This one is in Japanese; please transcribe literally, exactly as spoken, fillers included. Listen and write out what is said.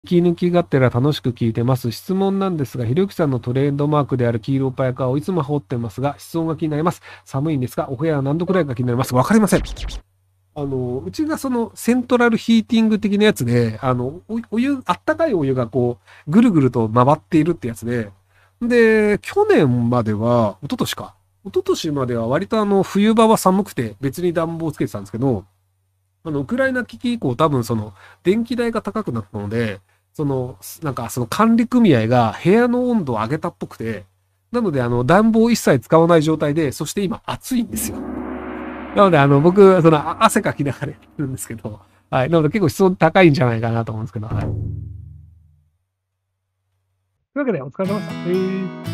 息抜きがてら楽しく聞いてます。質問なんですが、ひろゆきさんのトレードマークである黄色パーカーをいつも羽織ってますが、室温が気になります。寒いんですが、お部屋は何度くらいか気になります。わかりません。あの、うちがそのセントラルヒーティング的なやつで、あの、おお湯、あったかいお湯がこう、ぐるぐると回っているってやつで、で、去年までは、一昨年か。一昨年までは割とあの、冬場は寒くて別に暖房をつけてたんですけど、あの、ウクライナ危機以降多分その、電気代が高くなったので、その、なんかその管理組合が部屋の温度を上げたっぽくて、なのであの、暖房を一切使わない状態で、そして今暑いんですよ。なのであの、僕、その、あ汗かきながらやってるんですけど、はい。なので結構室温高いんじゃないかなと思うんですけど、はい。というわけでお疲れ様でした。えー